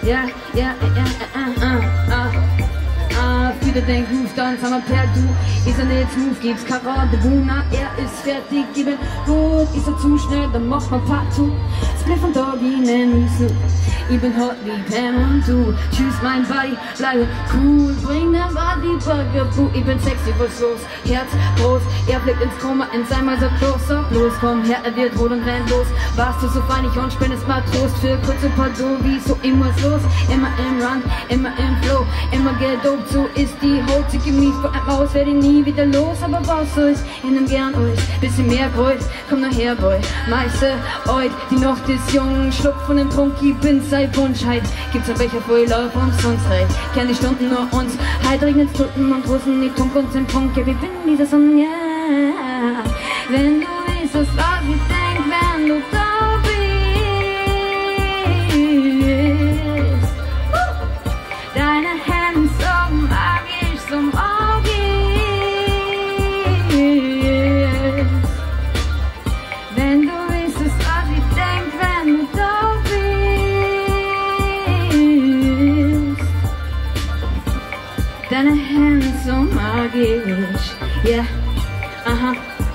ja, wieder den Groove, dann sind wir per Du. Ist er nicht smooth, gibt's Karate, na, er ist fertig, gib ihn gut. Ist er zu schnell, dann macht man Partout. Spliff und Doggy nennen mich so. Ich bin hot wie Pam und du. Tschüss mein Body, bleibe cool. Bring den Body Bugaboo. Ich bin sexy, was los? Herz groß, er blickt ins Koma, in sein Mäuser closer. Bloß komm her, er wird rot und rennt los. Warst du so feinig und spendest mal Trost für kurze Pardon, wie so immer los. Immer im Run, immer im Flow, immer gedopt, so ist die Haut. Sie gemies vor einem Haus, werd ich nie wieder los. Aber was so ist, ich nehm gern euch. Bisschen mehr Gold, komm nachher, Boy. Meiste heut, die Nacht ist jung. Schluck von dem Trunk, ich bin sei Wunschheit. Gibt's ein Becher voll auf uns, sonst reicht. Kern die Stunden nur uns. Halt regnet's drücken und Russen, die Tunk uns im Punkt. Ja, wir bin dieser Sonne, yeah. Wenn du wissest, was ich denk, wenn du da bist. Deine Hände so magisch, so magisch. Wenn du wissest, was ich denk, wenn du da bist. Deine Hände so magisch, yeah, aha.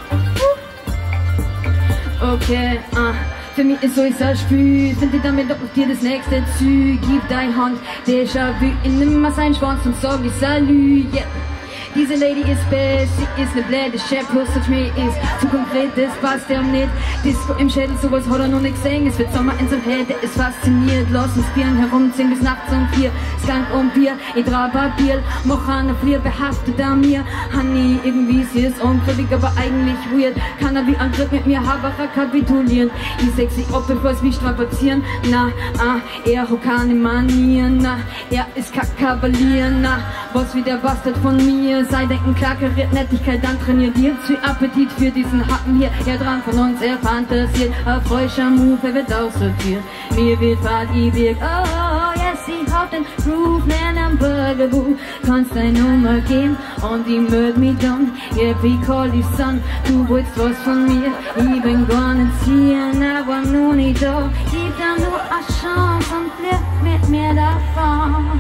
Okay, für mich ist so ich das Spiel. Find ich damit doch auf dir das nächste Zug. Gib deine Hand, Déjà-vu. Ich nimm mal seinen Schwanz und sag ich Salü, yeah. Diese Lady ist best, sie ist ne blöde Chef, plus touch me ist zu konkret, das passt ja nicht. Disco im Schädel, sowas hat er noch nicht gesehen. Es wird Sommer in seinem Head, der ist fasziniert. Lass uns Bieren herumziehen bis nachts um 4. Skunk und Bier, ich trau Papier, mach eine Flier behaftet an mir. Honey, irgendwie sie ist unglaublich, aber eigentlich weird. Kann er wie ein Glück mit mir Habacher kapitulieren. Ich sexy ob bevor es mich strapazieren. Na, er hat keine Manieren. Na, er ist Kavalier. Na, was wie der Bastard von mir. Sei denken, klar, kariert Nettigkeit, dann trainiert ihr zu Appetit für diesen Happen hier. Er dran von uns, er fantasiert. Auf frischer Move, er wird aussortiert. Mir wird Party wirkt. Oh, yes, sie hat den Groove, nenn am Bugaboo. Kannst deine Nummer geben und die mögt mich dann. Yeah, we call you son, du willst was von mir. Ich bin gar nicht hier, aber nur nicht da. Gib dann nur eine Chance und flirt mit mir davon.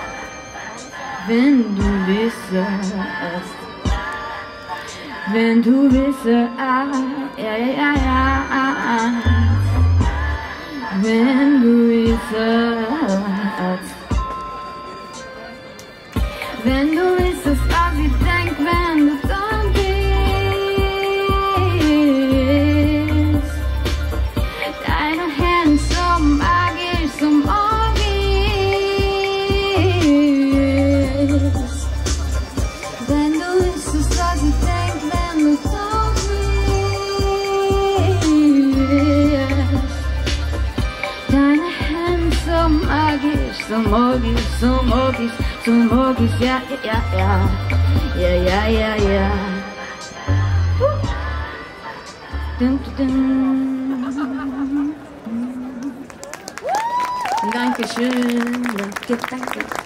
Wenn du wissest, wenn du wissest, wenn du wissest, wenn du wissest, was ich denk, wenn du da bist. Deine Hände so magisch, so magisch. Wenn du wissest, was ich denk, wenn du da bist. Deine Hände so magisch, so magisch, so magisch, so magisch, ja, ja, ja, ja, ja, ja, ja. Dun, dun, dun. Dankeschön, danke, danke.